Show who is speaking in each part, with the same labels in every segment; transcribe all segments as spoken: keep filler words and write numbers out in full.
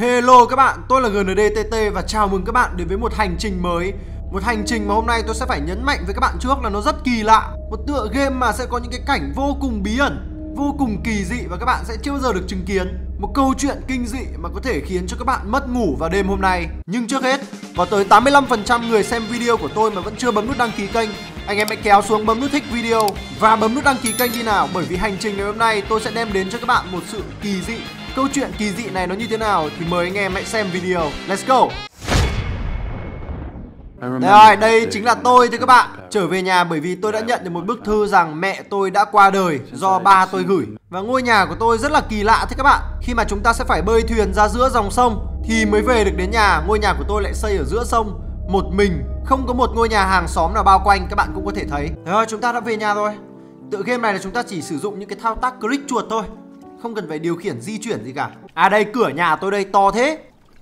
Speaker 1: Hello các bạn, tôi là giê en đê tê tê và chào mừng các bạn đến với một hành trình mới. Một hành trình mà hôm nay tôi sẽ phải nhấn mạnh với các bạn trước là nó rất kỳ lạ. Một tựa game mà sẽ có những cái cảnh vô cùng bí ẩn, vô cùng kỳ dị và các bạn sẽ chưa bao giờ được chứng kiến. Một câu chuyện kinh dị mà có thể khiến cho các bạn mất ngủ vào đêm hôm nay. Nhưng trước hết, có tới tám mươi lăm phần trăm người xem video của tôi mà vẫn chưa bấm nút đăng ký kênh. Anh em hãy kéo xuống bấm nút thích video và bấm nút đăng ký kênh đi nào. Bởi vì hành trình ngày hôm nay tôi sẽ đem đến cho các bạn một sự kỳ dị. Câu chuyện kỳ dị này nó như thế nào thì mời anh em hãy xem video. Let's go. Đây rồi, đây chính là tôi thưa các bạn. Trở về nhà bởi vì tôi đã nhận được một bức thư rằng mẹ tôi đã qua đời do ba tôi gửi. Và ngôi nhà của tôi rất là kỳ lạ thưa các bạn. Khi mà chúng ta sẽ phải bơi thuyền ra giữa dòng sông thì mới về được đến nhà. Ngôi nhà của tôi lại xây ở giữa sông, một mình, không có một ngôi nhà hàng xóm nào bao quanh. Các bạn cũng có thể thấy. Rồi, chúng ta đã về nhà rồi. Tựa game này là chúng ta chỉ sử dụng những cái thao tác click chuột thôi, không cần phải điều khiển di chuyển gì cả. À đây, cửa nhà tôi đây to thế.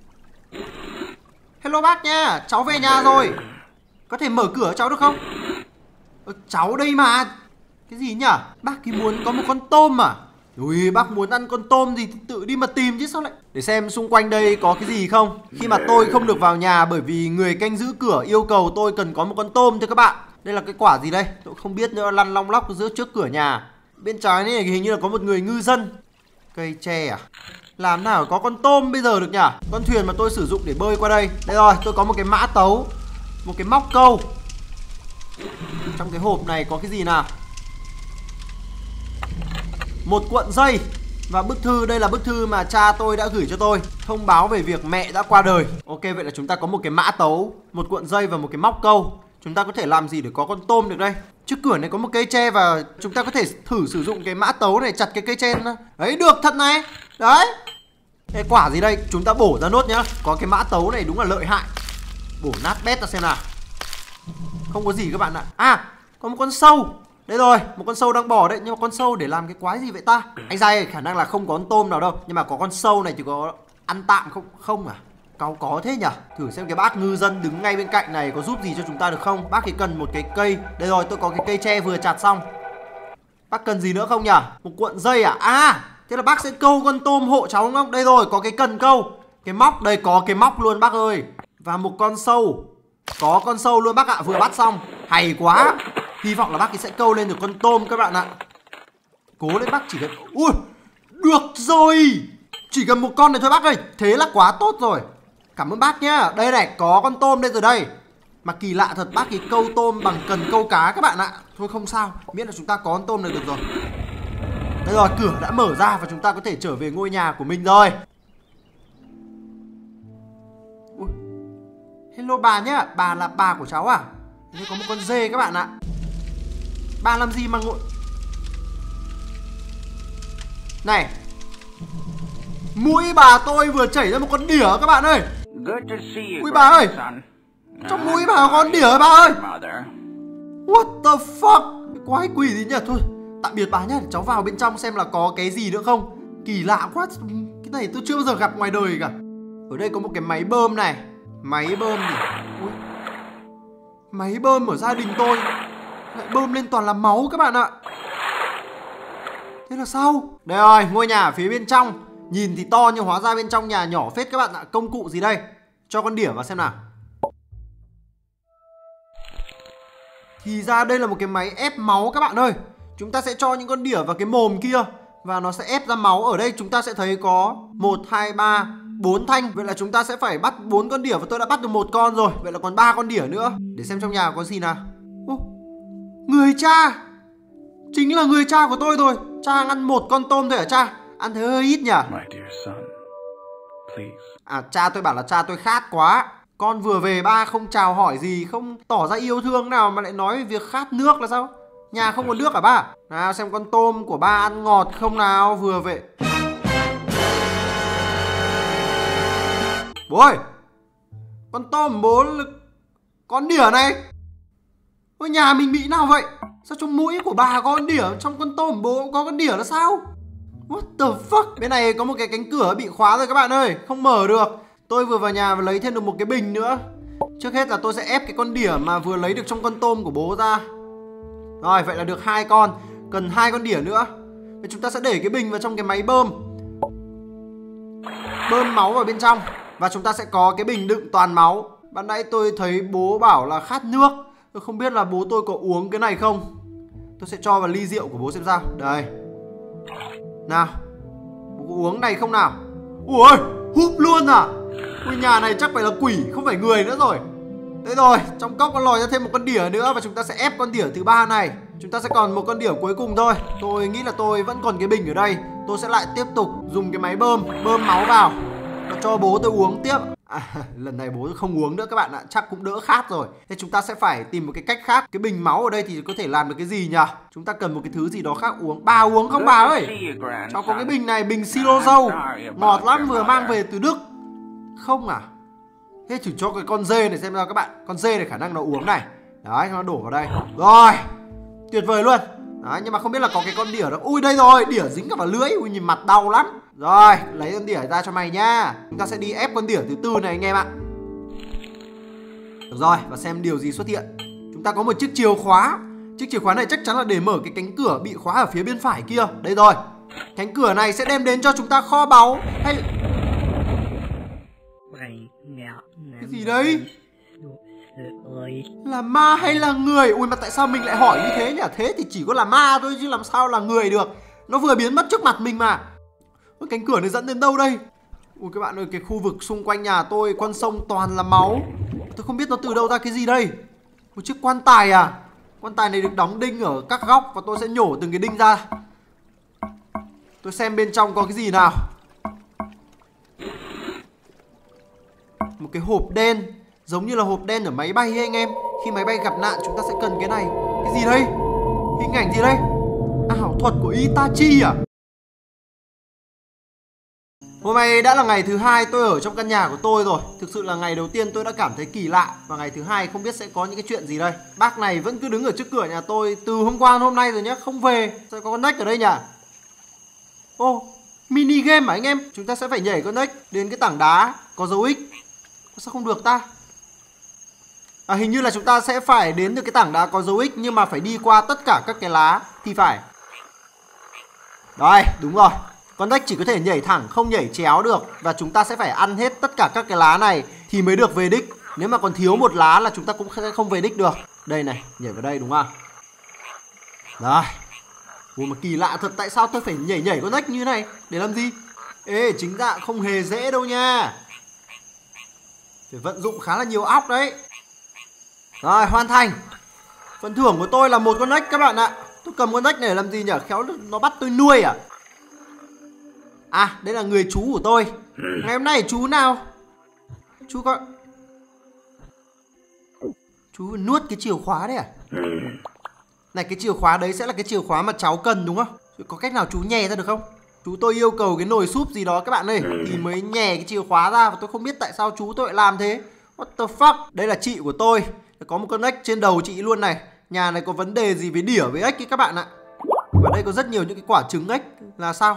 Speaker 1: Hello bác nha, cháu về nhà rồi. Có thể mở cửa cháu được không? Ờ, cháu đây mà. Cái gì nhỉ? Bác thì muốn có một con tôm à? Ui, bác muốn ăn con tôm gì thì tự đi mà tìm chứ sao lại. Để xem xung quanh đây có cái gì không. Khi mà tôi không được vào nhà bởi vì người canh giữ cửa yêu cầu tôi cần có một con tôm thưa các bạn. Đây là cái quả gì đây? Tôi không biết nữa, lăn long lóc giữa trước cửa nhà. Bên trái này hình như là có một người ngư dân. Cây tre à? Làm nào có con tôm bây giờ được nhỉ? Con thuyền mà tôi sử dụng để bơi qua đây. Đây rồi, tôi có một cái mã tấu, một cái móc câu. Trong cái hộp này có cái gì nào? Một cuộn dây. Và bức thư, đây là bức thư mà cha tôi đã gửi cho tôi, thông báo về việc mẹ đã qua đời. Ok, vậy là chúng ta có một cái mã tấu, một cuộn dây và một cái móc câu. Chúng ta có thể làm gì để có con tôm được đây? Trước cửa này có một cây tre và chúng ta có thể thử sử dụng cái mã tấu này chặt cái cây tre nữa. Đấy, được thật này. Đấy. Cái quả gì đây? Chúng ta bổ ra nốt nhá. Có cái mã tấu này đúng là lợi hại. Bổ nát bét ra xem nào. Không có gì các bạn ạ. À, có một con sâu. Đây rồi, một con sâu đang bò đấy. Nhưng mà con sâu để làm cái quái gì vậy ta? Anh dai khả năng là không có con tôm nào đâu. Nhưng mà có con sâu này thì có ăn tạm không? Không à? Cáu có thế nhỉ? Thử xem cái bác ngư dân đứng ngay bên cạnh này có giúp gì cho chúng ta được không? Bác thì cần một cái cây. Đây rồi, tôi có cái cây tre vừa chặt xong. Bác cần gì nữa không nhỉ? Một cuộn dây à? À, thế là bác sẽ câu con tôm hộ cháu đúng không? Đây rồi, có cái cần câu. Cái móc, đây có cái móc luôn bác ơi. Và một con sâu. Có con sâu luôn bác ạ, vừa bắt xong. Hay quá. Hy vọng là bác ấy sẽ câu lên được con tôm các bạn ạ. Cố lên bác, chỉ cần... Ui, được rồi. Chỉ cần một con này thôi bác ơi. Thế là quá tốt rồi. Cảm ơn bác nhá. Đây này, có con tôm đây rồi đây. Mà kỳ lạ thật, bác ấy câu tôm bằng cần câu cá các bạn ạ. Thôi không sao, miễn là chúng ta có con tôm này được rồi. Đây rồi, cửa đã mở ra và chúng ta có thể trở về ngôi nhà của mình rồi. Ui. Hello bà nhá, bà là bà của cháu à? Đây có một con dê các bạn ạ. Bà làm gì mà ngồi... Này, mũi bà tôi vừa chảy ra một con đỉa các bạn ơi. Ui bà ơi, trong mũi bà có con đỉa bà ơi. What the fuck? Quái quỷ gì nhỉ? Thôi, tạm biệt bà nhá. Cháu vào bên trong xem là có cái gì nữa không. Kỳ lạ quá. Cái này tôi chưa bao giờ gặp ngoài đời cả. Ở đây có một cái máy bơm này. Máy bơm gì? Ui. Máy bơm ở gia đình tôi lại bơm lên toàn là máu các bạn ạ. Thế là sao? Đây rồi, ngôi nhà ở phía bên trong. Nhìn thì to nhưng hóa ra bên trong nhà nhỏ phết các bạn ạ. Công cụ gì đây? Cho con đỉa vào xem nào. Thì ra đây là một cái máy ép máu các bạn ơi. Chúng ta sẽ cho những con đỉa vào cái mồm kia và nó sẽ ép ra máu. Ở đây chúng ta sẽ thấy có một, hai, ba, bốn thanh. Vậy là chúng ta sẽ phải bắt bốn con đỉa và tôi đã bắt được một con rồi. Vậy là còn ba con đỉa nữa. Để xem trong nhà có gì nào. Ô, người cha. Chính là người cha của tôi rồi. Cha ăn một con tôm thôi hả cha? Ăn thế hơi ít nhỉ? À, cha tôi bảo là cha tôi khát quá. Con vừa về ba không chào hỏi gì, không tỏ ra yêu thương nào mà lại nói việc khát nước là sao? Nhà không có nước hả ba? Nào xem con tôm của ba ăn ngọt không nào, vừa về. Bố ơi, con tôm bố là... con đỉa này. Ôi nhà mình bị nào vậy? Sao trong mũi của bà có con đỉa, trong con tôm bố cũng có con đỉa là sao? What the fuck? Bên này có một cái cánh cửa bị khóa rồi các bạn ơi, không mở được. Tôi vừa vào nhà và lấy thêm được một cái bình nữa. Trước hết là tôi sẽ ép cái con đỉa mà vừa lấy được trong con tôm của bố ra. Rồi, vậy là được hai con. Cần hai con đỉa nữa. Vậy chúng ta sẽ để cái bình vào trong cái máy bơm. bơm máu vào bên trong. Và chúng ta sẽ có cái bình đựng toàn máu. Ban nãy tôi thấy bố bảo là khát nước. Tôi không biết là bố tôi có uống cái này không. Tôi sẽ cho vào ly rượu của bố xem sao. Đây. Nào, bố có uống này không nào? Ui, húp luôn à? Ui, nhà này chắc phải là quỷ, không phải người nữa rồi. Đấy rồi, trong cốc có lòi ra thêm một con đỉa nữa. Và chúng ta sẽ ép con đỉa thứ ba này. Chúng ta sẽ còn một con đỉa cuối cùng thôi. Tôi nghĩ là tôi vẫn còn cái bình ở đây. Tôi sẽ lại tiếp tục dùng cái máy bơm, bơm máu vào và cho bố tôi uống tiếp. À, lần này bố không uống nữa các bạn ạ, chắc cũng đỡ khát rồi. Thế chúng ta sẽ phải tìm một cái cách khác. Cái bình máu ở đây thì có thể làm được cái gì nhỉ? Chúng ta cần một cái thứ gì đó khác uống. Bà uống không bà ơi? Cháu có cái bình này, bình siro dâu, ngọt lắm, vừa mang về từ Đức. Không à? Thế thử cho cái con dê này xem sao các bạn. Con dê này khả năng nó uống này. Đấy, nó đổ vào đây. Rồi, tuyệt vời luôn. Đấy, nhưng mà không biết là có cái con đỉa đó. Ui đây rồi, đỉa dính cả vào lưỡi. Ui nhìn mặt đau lắm. Rồi, lấy con đỉa ra cho mày nha. Chúng ta sẽ đi ép con đỉa thứ tư này anh em ạ. Được rồi, và xem điều gì xuất hiện. Chúng ta có một chiếc chìa khóa. Chiếc chìa khóa này chắc chắn là để mở cái cánh cửa bị khóa ở phía bên phải kia. Đây rồi. Cánh cửa này sẽ đem đến cho chúng ta kho báu. Hay cái gì đấy? Là ma hay là người? Ui mà tại sao mình lại hỏi như thế nhỉ? Thế thì chỉ có là ma thôi chứ làm sao là người được. Nó vừa biến mất trước mặt mình mà. Cánh cửa này dẫn đến đâu đây? Ui các bạn ơi, cái khu vực xung quanh nhà tôi con sông toàn là máu. Tôi không biết nó từ đâu ra cái gì đây. Một chiếc quan tài à? Quan tài này được đóng đinh ở các góc và tôi sẽ nhổ từng cái đinh ra. Tôi xem bên trong có cái gì nào. Một cái hộp đen, giống như là hộp đen ở máy bay ấy anh em. Khi máy bay gặp nạn chúng ta sẽ cần cái này. Cái gì đây? Hình ảnh gì đây? Ảo thuật của Itachi à? Hôm nay đã là ngày thứ hai tôi ở trong căn nhà của tôi rồi. Thực sự là ngày đầu tiên tôi đã cảm thấy kỳ lạ. Và ngày thứ hai không biết sẽ có những cái chuyện gì đây. Bác này vẫn cứ đứng ở trước cửa nhà tôi từ hôm qua đến hôm nay rồi nhá, không về. Sao có con nếch ở đây nhỉ? Ô, oh, mini game à anh em? Chúng ta sẽ phải nhảy con nếch đến cái tảng đá có dấu X. Sao không được ta? À, hình như là chúng ta sẽ phải đến được cái tảng đá có dấu X, nhưng mà phải đi qua tất cả các cái lá thì phải. Rồi, đúng rồi. Con nếch chỉ có thể nhảy thẳng, không nhảy chéo được. Và chúng ta sẽ phải ăn hết tất cả các cái lá này thì mới được về đích. Nếu mà còn thiếu một lá là chúng ta cũng sẽ không về đích được. Đây này, nhảy vào đây đúng không? Rồi. Ủa mà kỳ lạ thật, tại sao tôi phải nhảy nhảy con nếch như này? Để làm gì? Ê, chính ra không hề dễ đâu nha. Phải vận dụng khá là nhiều óc đấy. Rồi, hoàn thành. Phần thưởng của tôi là một con nếch các bạn ạ. Tôi cầm con nếch này để làm gì nhỉ? Khéo nó bắt tôi nuôi à? À, đây là người chú của tôi. Ngày hôm nay chú nào? Chú có... Chú nuốt cái chìa khóa đấy à? Này, cái chìa khóa đấy sẽ là cái chìa khóa mà cháu cần đúng không? Có cách nào chú nhè ra được không? Chú tôi yêu cầu cái nồi súp gì đó các bạn ơi, thì mới nhè cái chìa khóa ra. Và tôi không biết tại sao chú tôi lại làm thế. What the fuck? Đây là chị của tôi. Có một con ếch trên đầu chị luôn này. Nhà này có vấn đề gì với đỉa với ếch ấy các bạn ạ. Và đây có rất nhiều những cái quả trứng ếch. Là sao?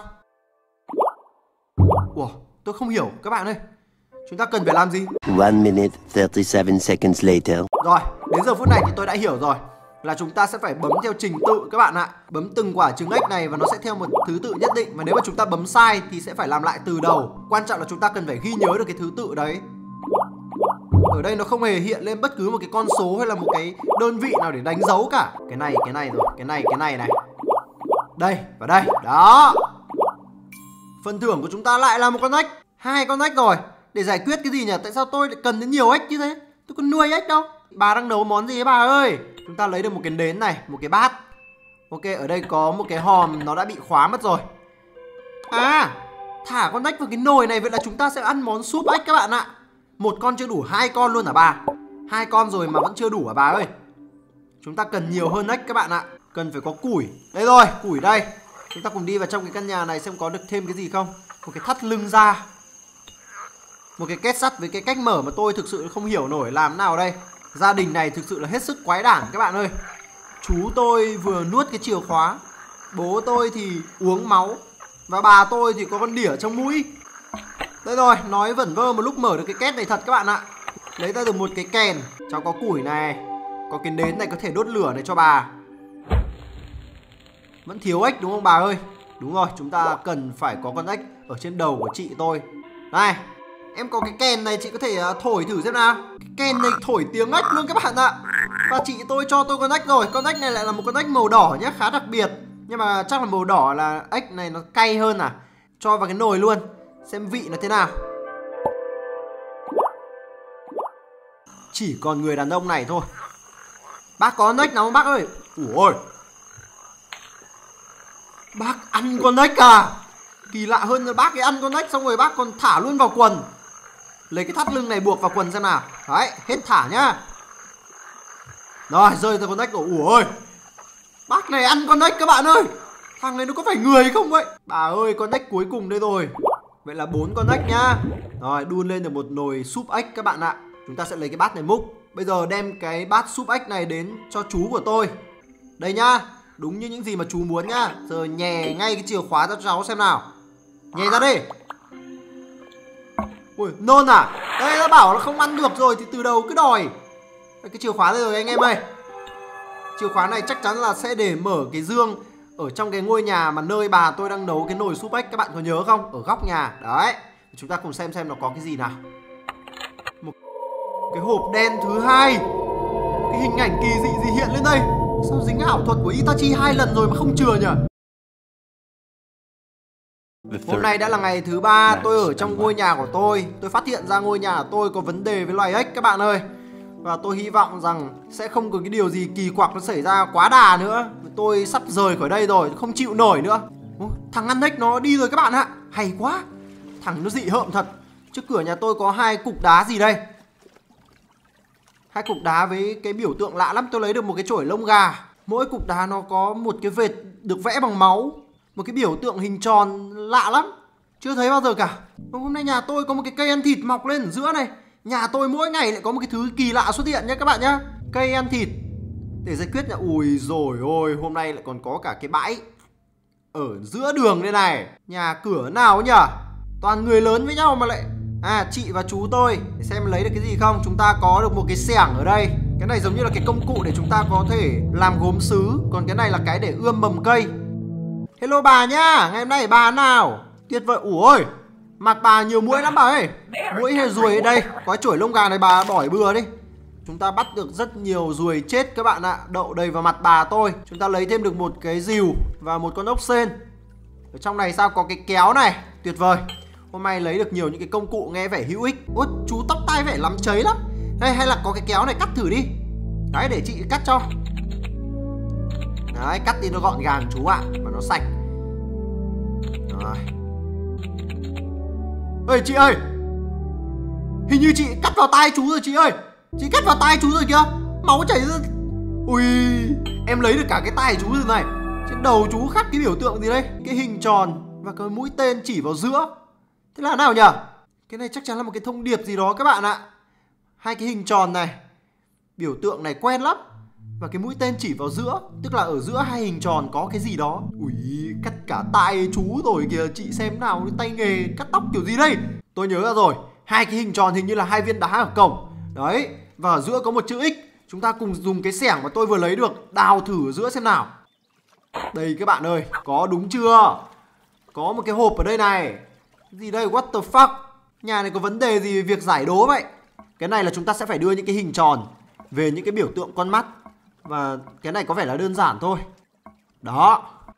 Speaker 1: Ủa, tôi không hiểu các bạn ơi. Chúng ta cần phải làm gì?
Speaker 2: one minute thirty-seven seconds later.
Speaker 1: Rồi, đến giờ phút này thì tôi đã hiểu rồi. Là chúng ta sẽ phải bấm theo trình tự các bạn ạ. Bấm từng quả trứng ếch này và nó sẽ theo một thứ tự nhất định. Và nếu mà chúng ta bấm sai thì sẽ phải làm lại từ đầu. Quan trọng là chúng ta cần phải ghi nhớ được cái thứ tự đấy. Ở đây nó không hề hiện lên bất cứ một cái con số hay là một cái đơn vị nào để đánh dấu cả. Cái này, cái này rồi, cái này, cái này này. Đây, và đây, đó. Phần thưởng của chúng ta lại là một con ếch. Hai con ếch rồi. Để giải quyết cái gì nhỉ? Tại sao tôi lại cần đến nhiều ếch như thế? Tôi còn nuôi ếch đâu. Bà đang nấu món gì ấy bà ơi? Chúng ta lấy được một cái nến này, một cái bát. Ok, ở đây có một cái hòm nó đã bị khóa mất rồi. À, thả con ếch vào cái nồi này. Vậy là chúng ta sẽ ăn món súp ếch các bạn ạ. Một con chưa đủ, hai con luôn hả bà? Hai con rồi mà vẫn chưa đủ hả bà ơi? Chúng ta cần nhiều hơn ếch các bạn ạ. Cần phải có củi. Đây rồi, củi đây. Chúng ta cùng đi vào trong cái căn nhà này xem có được thêm cái gì không. Một cái thắt lưng ra. Một cái két sắt với cái cách mở mà tôi thực sự không hiểu nổi làm nào đây. Gia đình này thực sự là hết sức quái đản các bạn ơi. Chú tôi vừa nuốt cái chìa khóa. Bố tôi thì uống máu. Và bà tôi thì có con đỉa trong mũi. Đây rồi, nói vẩn vơ một lúc mở được cái két này thật các bạn ạ. Lấy ra được một cái kèn. Cháu có củi này. Có cái nến này có thể đốt lửa này cho bà. Vẫn thiếu ếch đúng không bà ơi? Đúng rồi, chúng ta cần phải có con ếch ở trên đầu của chị tôi. Này, em có cái kèn này, chị có thể uh, thổi thử xem nào. Cái kèn này thổi tiếng ếch luôn các bạn ạ. Và chị tôi cho tôi con ếch rồi. Con ếch này lại là một con ếch màu đỏ nhé, khá đặc biệt. Nhưng mà chắc là màu đỏ là ếch này nó cay hơn à. Cho vào cái nồi luôn, xem vị nó thế nào. Chỉ còn người đàn ông này thôi. Bác có con ếch nào không bác ơi? Ủa ôi, bác ăn con ếch à? Kỳ lạ hơn là bác ấy ăn con ếch xong rồi bác còn thả luôn vào quần. Lấy cái thắt lưng này buộc vào quần xem nào. Đấy, hết thả nhá. Rồi, rơi ra con ếch rồi. Ủa ơi, bác này ăn con ếch các bạn ơi. Thằng này nó có phải người không vậy? Bà ơi, con ếch cuối cùng đây rồi. Vậy là bốn con ếch nhá. Rồi, đun lên được một nồi súp ếch các bạn ạ. Chúng ta sẽ lấy cái bát này múc. Bây giờ đem cái bát súp ếch này đến cho chú của tôi. Đây nhá, đúng như những gì mà chú muốn nhá. Giờ nhè ngay cái chìa khóa cho cháu xem nào. Nhè ra đi. Ui, nôn à? Đây, đã bảo là không ăn được rồi thì từ đầu cứ đòi. Cái chìa khóa đây rồi anh em ơi. Chìa khóa này chắc chắn là sẽ để mở cái giường ở trong cái ngôi nhà mà nơi bà tôi đang nấu cái nồi súp ếch. Các bạn có nhớ không? Ở góc nhà. Đấy, chúng ta cùng xem xem nó có cái gì nào. Một cái hộp đen thứ hai. Cái hình ảnh kỳ dị gì hiện lên đây? Sao dính ảo thuật của Itachi hai lần rồi mà không chừa nhỉ? Hôm nay đã là ngày thứ ba tôi ở trong ngôi nhà của tôi. Tôi phát hiện ra ngôi nhà của tôi có vấn đề với loài ếch các bạn ơi. Và tôi hy vọng rằng sẽ không có cái điều gì kỳ quặc nó xảy ra quá đà nữa. Tôi sắp rời khỏi đây rồi, không chịu nổi nữa. Ủa, thằng ăn ếch nó đi rồi các bạn ạ. Hay quá. Thằng nó dị hợm thật. Trước cửa nhà tôi có hai cục đá gì đây? Hai cục đá với cái biểu tượng lạ lắm. Tôi lấy được một cái chổi lông gà. Mỗi cục đá nó có một cái vệt được vẽ bằng máu. Một cái biểu tượng hình tròn lạ lắm. Chưa thấy bao giờ cả. Hôm nay nhà tôi có một cái cây ăn thịt mọc lên ở giữa này. Nhà tôi mỗi ngày lại có một cái thứ kỳ lạ xuất hiện nhé các bạn nhé. Cây ăn thịt. Để giải quyết là ui rồi ôi, hôm nay lại còn có cả cái bãi ở giữa đường đây này. Nhà cửa nào nhỉ? Toàn người lớn với nhau mà lại. À, chị và chú tôi. Để xem lấy được cái gì không. Chúng ta có được một cái xẻng ở đây. Cái này giống như là cái công cụ để chúng ta có thể làm gốm sứ. Còn cái này là cái để ươm mầm cây. Hello bà nhá, ngày hôm nay bà nào? Tuyệt vời. Ủa ơi, mặt bà nhiều muỗi lắm bà ơi. Muỗi hay ruồi ở đây. Có chổi lông gà này bà bỏ bừa đi. Chúng ta bắt được rất nhiều ruồi chết các bạn ạ. Đậu đầy vào mặt bà tôi. Chúng ta lấy thêm được một cái rìu và một con ốc sên. Ở trong này sao có cái kéo này. Tuyệt vời. Hôm nay lấy được nhiều những cái công cụ nghe vẻ hữu ích. Ôi, chú tóc tai vẻ lắm cháy lắm. Đây, hay là có cái kéo này cắt thử đi. Đấy, để chị cắt cho. Đấy, cắt đi nó gọn gàng chú ạ. Và nó sạch. Rồi. Ê chị ơi, hình như chị cắt vào tai chú rồi chị ơi. Chị cắt vào tai chú rồi kìa. Máu chảy ra. Ui, em lấy được cả cái tai chú rồi này. Trên đầu chú khắc cái biểu tượng gì đây? Cái hình tròn và cái mũi tên chỉ vào giữa. Thế là nào nhỉ? Cái này chắc chắn là một cái thông điệp gì đó các bạn ạ. Hai cái hình tròn này, biểu tượng này quen lắm. Và cái mũi tên chỉ vào giữa. Tức là ở giữa hai hình tròn có cái gì đó. Ui, cắt cả tai chú rồi kìa. Chị xem nào, tay nghề cắt tóc kiểu gì đây? Tôi nhớ ra rồi. Hai cái hình tròn hình như là hai viên đá ở cổng. Đấy, và ở giữa có một chữ X. Chúng ta cùng dùng cái xẻng mà tôi vừa lấy được đào thử ở giữa xem nào. Đây các bạn ơi, có đúng chưa? Có một cái hộp ở đây này. Cái gì đây? What the fuck? Nhà này có vấn đề gì về việc giải đố vậy? Cái này là chúng ta sẽ phải đưa những cái hình tròn về những cái biểu tượng con mắt. Và cái này có vẻ là đơn giản thôi. Đó.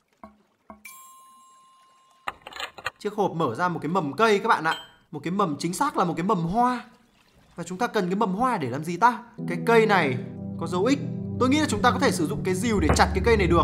Speaker 1: Chiếc hộp mở ra một cái mầm cây các bạn ạ. Một cái mầm, chính xác là một cái mầm hoa. Và chúng ta cần cái mầm hoa để làm gì ta? Cái cây này có dấu X. Tôi nghĩ là chúng ta có thể sử dụng cái rìu để chặt cái cây này được.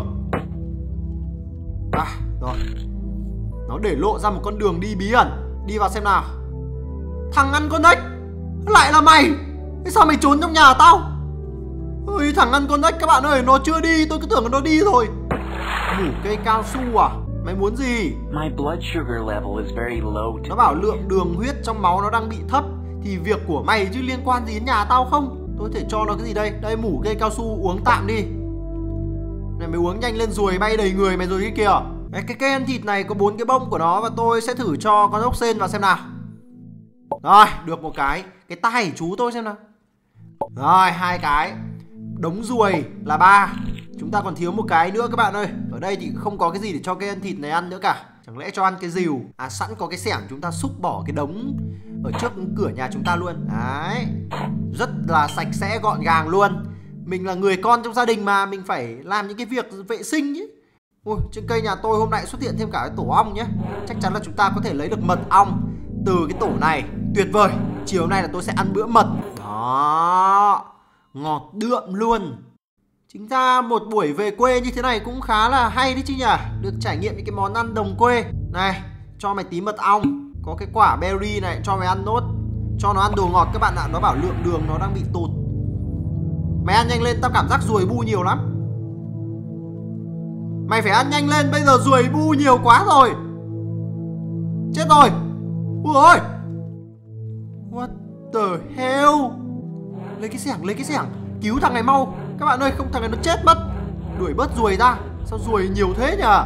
Speaker 1: À, rồi. Nó để lộ ra một con đường đi bí ẩn. Đi vào xem nào. Thằng ăn con ếch, lại là mày. Thế sao mày trốn trong nhà tao? Ôi, thằng ăn con ếch các bạn ơi, nó chưa đi, tôi cứ tưởng nó đi rồi. Mủ cây cao su à? Mày muốn gì?
Speaker 3: My blood sugar level is very low.
Speaker 1: Nó bảo lượng đường huyết trong máu nó đang bị thấp. Thì việc của mày chứ liên quan gì đến nhà tao không? Tôi có thể cho nó cái gì đây? Đây, mủ cây cao su uống tạm đi. Này mày uống nhanh lên ruồi bay đầy người mày rồi cái kìa. Đấy, cái cây ăn thịt này có bốn cái bông của nó. Và tôi sẽ thử cho con ốc sên vào xem nào. Rồi, được một cái. Cái tai của chú tôi xem nào. Rồi, hai cái. Đống ruồi là ba. Chúng ta còn thiếu một cái nữa các bạn ơi. Ở đây thì không có cái gì để cho cây ăn thịt này ăn nữa cả. Chẳng Chẳng lẽ cho ăn cái rìu? À, sẵn có cái xẻng chúng ta xúc bỏ cái đống ở trước cửa nhà chúng ta luôn. Đấy, rất là sạch sẽ gọn gàng luôn. Mình là người con trong gia đình mà, mình phải làm những cái việc vệ sinh chứ. Ui, trên cây nhà tôi hôm nay xuất hiện thêm cả cái tổ ong nhé. Chắc chắn là chúng ta có thể lấy được mật ong từ cái tổ này. Tuyệt vời. Chiều nay là tôi sẽ ăn bữa mật. Đó, ngọt đượm luôn. Chính ra một buổi về quê như thế này cũng khá là hay đấy chứ nhỉ. Được trải nghiệm những cái món ăn đồng quê. Này, cho mày tí mật ong. Có cái quả berry này, cho mày ăn nốt. Cho nó ăn đồ ngọt các bạn ạ. Nó bảo lượng đường nó đang bị tụt. Mày ăn nhanh lên, tao cảm giác ruồi bu nhiều lắm. Mày phải ăn nhanh lên, bây giờ ruồi bu nhiều quá rồi. Chết rồi. Ui ôi. What the hell. Lấy cái xẻng, lấy cái xẻng. Cứu thằng này mau. Các bạn ơi, không thằng này nó chết mất. Đuổi bớt ruồi ra. Sao ruồi nhiều thế nhỉ?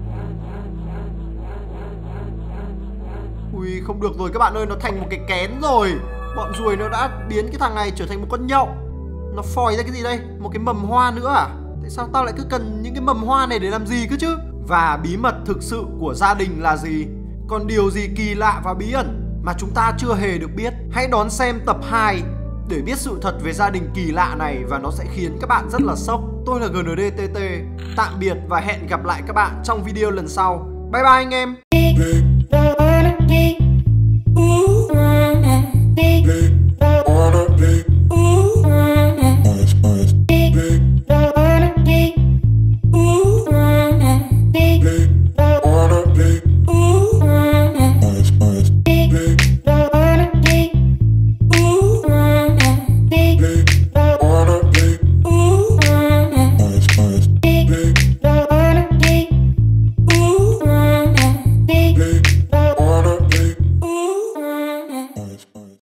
Speaker 1: Ui, không được rồi các bạn ơi, nó thành một cái kén rồi. Bọn ruồi nó đã biến cái thằng này trở thành một con nhậu. Nó phòi ra cái gì đây? Một cái mầm hoa nữa à? Tại sao tao lại cứ cần những cái mầm hoa này để làm gì cơ chứ? Và bí mật thực sự của gia đình là gì? Còn điều gì kỳ lạ và bí ẩn mà chúng ta chưa hề được biết? Hãy đón xem tập hai để biết sự thật về gia đình kỳ lạ này, và nó sẽ khiến các bạn rất là sốc. Tôi là giê en đê tê tê. Tạm biệt và hẹn gặp lại các bạn trong video lần sau. Bye bye anh em.